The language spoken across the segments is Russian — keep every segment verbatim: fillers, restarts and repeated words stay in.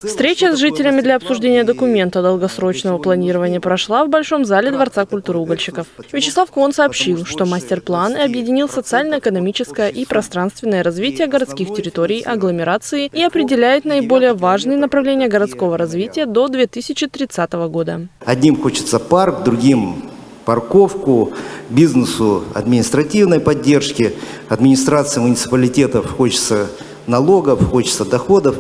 Встреча с жителями для обсуждения документа долгосрочного планирования прошла в Большом зале Дворца культуры угольщиков. Вячеслав Кон сообщил, что мастер-план объединил социально-экономическое и пространственное развитие городских территорий агломерации и определяет наиболее важные направления городского развития до две тысячи тридцатого года. Одним хочется парк, другим парковку, бизнесу административной поддержки, администрации муниципалитетов хочется налогов, хочется доходов.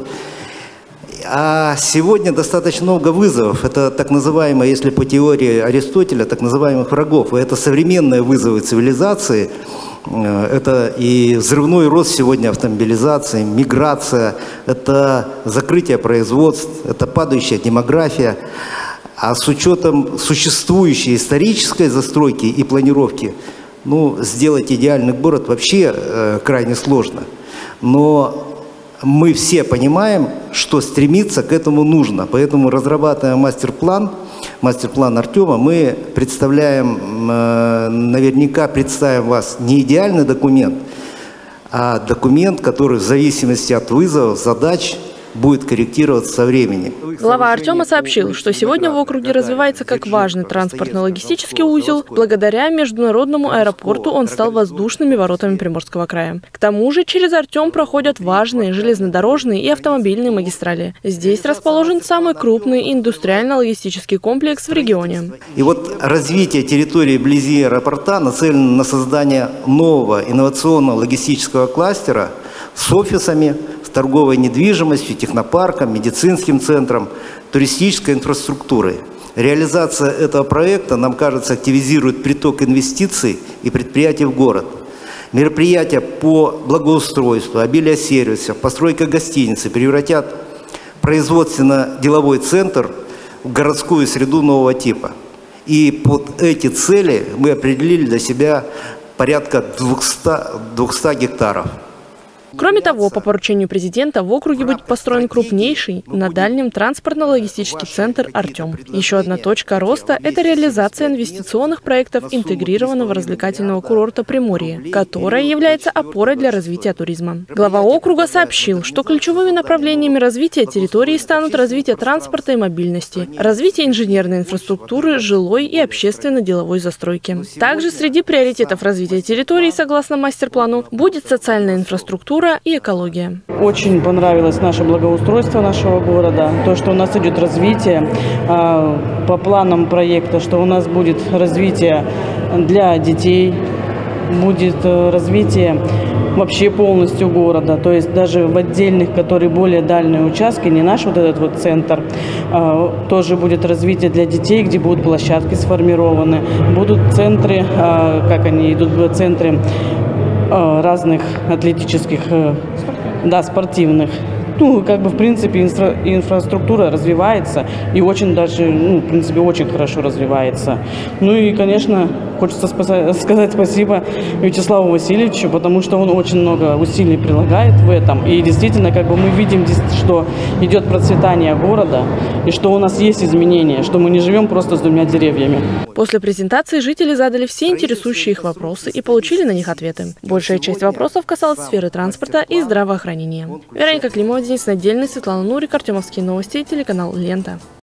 А сегодня достаточно много вызовов. Это так называемые, если по теории Аристотеля, так называемых врагов. И это современные вызовы цивилизации. Это и взрывной рост сегодня автомобилизации, миграция, это закрытие производств, это падающая демография. А с учетом существующей исторической застройки и планировки, ну, сделать идеальный город вообще э, крайне сложно. Но мы все понимаем, что стремиться к этому нужно. Поэтому, разрабатывая мастер-план, мастер-план Артема, мы представляем, э, наверняка представим вас не идеальный документ, а документ, который в зависимости от вызовов, задач, будет корректироваться со временем. Глава Артема сообщил, что сегодня в округе развивается как важный транспортно-логистический узел. Благодаря международному аэропорту он стал воздушными воротами Приморского края. К тому же через Артем проходят важные железнодорожные и автомобильные магистрали. Здесь расположен самый крупный индустриально-логистический комплекс в регионе. И вот развитие территории вблизи аэропорта нацелено на создание нового инновационного логистического кластера с офисами, торговой недвижимостью, технопарком, медицинским центром, туристической инфраструктурой. Реализация этого проекта, нам кажется, активизирует приток инвестиций и предприятий в город. Мероприятия по благоустройству, обилие сервисов, постройка гостиницы превратят производственно-деловой центр в городскую среду нового типа. И под эти цели мы определили для себя порядка двухсот гектаров. Кроме того, по поручению президента в округе будет построен крупнейший на дальнем транспортно-логистический центр «Артем». Еще одна точка роста – это реализация инвестиционных проектов интегрированного развлекательного курорта Приморье, которая является опорой для развития туризма. Глава округа сообщил, что ключевыми направлениями развития территории станут развитие транспорта и мобильности, развитие инженерной инфраструктуры, жилой и общественно-деловой застройки. Также среди приоритетов развития территории, согласно мастер-плану, будет социальная инфраструктура и экология. Очень понравилось наше благоустройство нашего города, то, что у нас идет развитие э, по планам проекта, что у нас будет развитие для детей, будет э, развитие вообще полностью города, то есть даже в отдельных, которые более дальние участки, не наш вот этот вот центр, э, тоже будет развитие для детей, где будут площадки сформированы, будут центры, э, как они идут, в центры разных атлетических, да, спортивных. Ну, как бы, в принципе, инфра инфраструктура развивается и очень даже, ну, в принципе, очень хорошо развивается. Ну и, конечно, хочется сказать спасибо Вячеславу Васильевичу, потому что он очень много усилий прилагает в этом. И действительно, как бы мы видим, что идет процветание города и что у нас есть изменения, что мы не живем просто с двумя деревьями. После презентации жители задали все интересующие их вопросы и получили на них ответы. Большая часть вопросов касалась сферы транспорта и здравоохранения. Вероника Климова, Денис Надельный, Светлана Нурик, Артемовские новости, телеканал «Лента».